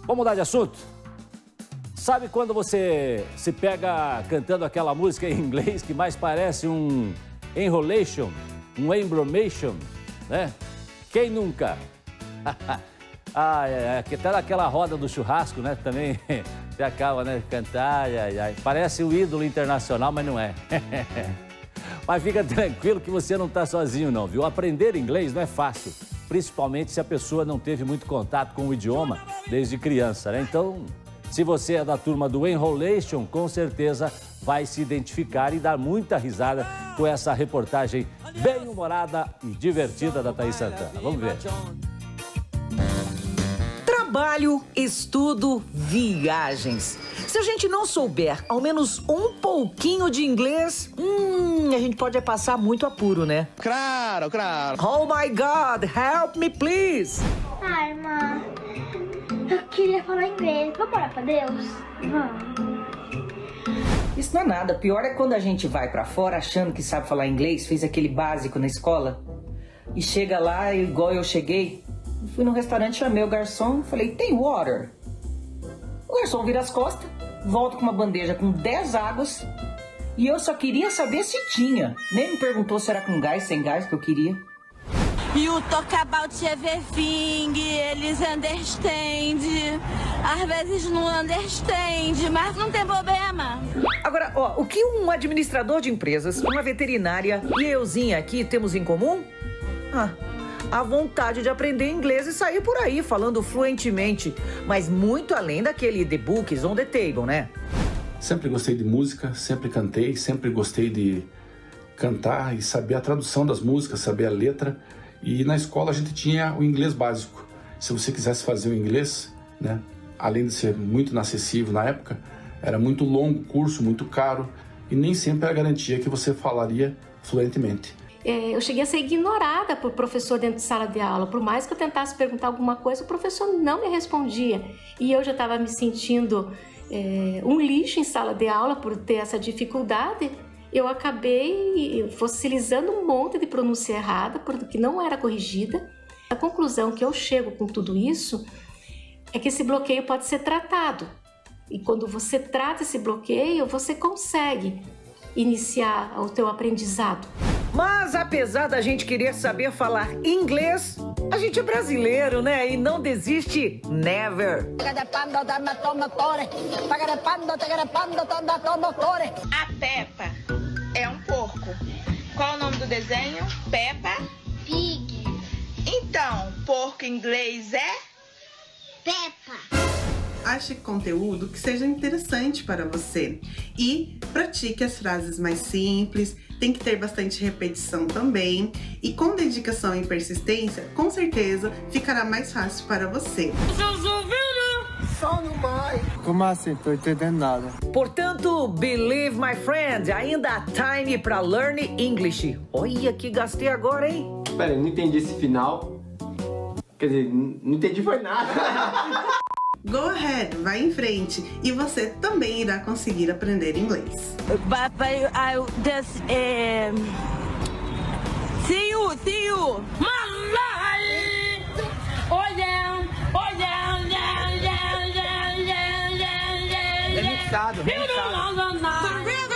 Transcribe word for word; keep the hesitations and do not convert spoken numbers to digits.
Vamos mudar de assunto? Sabe quando você se pega cantando aquela música em inglês que mais parece um enrolation, um embromation, né? Quem nunca? Ah, é, é, que tá naquela roda do churrasco, né? Também você acaba, né? Cantar, ai, ai, ai. Parece o ídolo internacional, mas não é. Mas fica tranquilo que você não tá sozinho, não, viu? Aprender inglês não é fácil, principalmente se a pessoa não teve muito contato com o idioma desde criança, né? Então, se você é da turma do enrolation, com certeza vai se identificar e dar muita risada com essa reportagem bem-humorada e divertida da Thaís Santana. Vamos ver. Trabalho, estudo, viagens. Se a gente não souber ao menos um pouquinho de inglês, hum, a gente pode passar muito apuro, né? Claro, claro. Oh my God, help me please. Ai, irmã, eu queria falar inglês. Vamos orar pra Deus? Vamos. Isso não é nada. Pior é quando a gente vai pra fora achando que sabe falar inglês, fez aquele básico na escola e chega lá, igual eu cheguei. Fui num restaurante, chamei o garçom, falei, tem water? O garçom vira as costas, volta com uma bandeja com dez águas e eu só queria saber se tinha. Nem me perguntou se era com gás, sem gás, que eu queria. You talk about everything, eles understand. Às vezes não understand, mas não tem problema. Agora, ó, o que um administrador de empresas, uma veterinária e euzinha aqui temos em comum? Ah... a vontade de aprender inglês e sair por aí falando fluentemente, mas muito além daquele The Books on the Table, né? Sempre gostei de música, sempre cantei, sempre gostei de cantar e saber a tradução das músicas, saber a letra. E na escola a gente tinha o inglês básico. Se você quisesse fazer o inglês, né, além de ser muito inacessível na época, era muito longo o curso, muito caro e nem sempre era garantia que você falaria fluentemente. Eu cheguei a ser ignorada por professor dentro de sala de aula. Por mais que eu tentasse perguntar alguma coisa, o professor não me respondia. E eu já estava me sentindo é, um lixo em sala de aula por ter essa dificuldade. Eu acabei fossilizando um monte de pronúncia errada, porque não era corrigida. A conclusão que eu chego com tudo isso é que esse bloqueio pode ser tratado. E quando você trata esse bloqueio, você consegue iniciar o teu aprendizado. Mas apesar da gente querer saber falar inglês, a gente é brasileiro, né? E não desiste never. A Peppa é um porco. Qual é o nome do desenho? Peppa Pig. Então, porco em inglês é? Peppa. Ache conteúdo que seja interessante para você e pratique as frases mais simples, tem que ter bastante repetição também e com dedicação e persistência, com certeza ficará mais fácil para você. Só no mai. Como assim? Tô entendendo nada. Portanto, believe my friend, ainda há time para learn English. Olha que gastei agora, hein? Pera aí, não entendi esse final. Quer dizer, não entendi foi nada. Go ahead, vai em frente e você também irá conseguir aprender inglês. But I, I just um, see you, see you. Mamãe, olha, olha, olha, olha, olha, olha, olha. É mixado, é mixado.